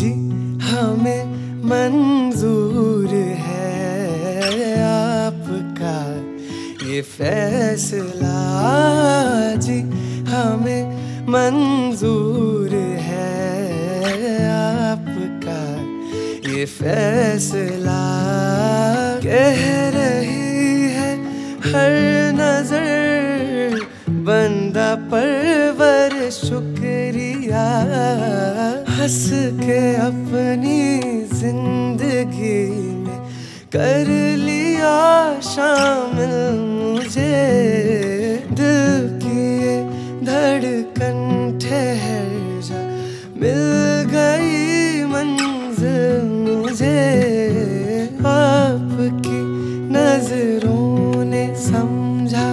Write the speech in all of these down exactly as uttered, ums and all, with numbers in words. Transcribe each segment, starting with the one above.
जी हमें मंजूर है आपका ये फैसला, जी हमें मंजूर है आपका ये फैसला। कह रही है हर नजर बंदा परवर शुक्रिया, हंस के अपनी जिंदगी में कर लिया शामिल मुझे। दिल की ये धड़कन ठहर जा, मिल गई मंजिल मुझे। आपकी नजरों ने समझा,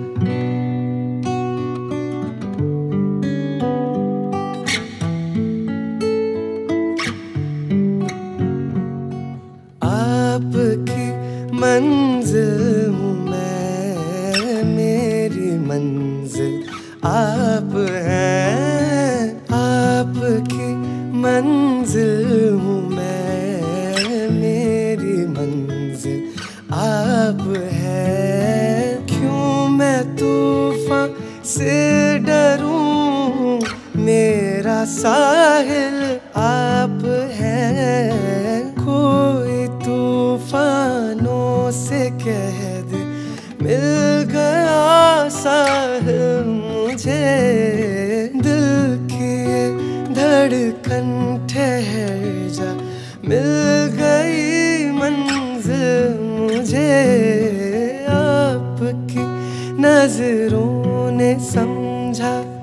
आपकी मंजिल हूँ मैं, मेरी मंजिल आप हैं। आपकी मंजिल हूँ मैं, मेरी मंजिल आप हैं। क्यों मैं तूफान से डरूं, मेरा साहिल आप हैं। कोई तूफानों से कह दे मिल गया साहिल मुझे। दिल की धड़कन ठहर जा, मिल गई मंजिल मुझे। आपकी नजरों ने समझा।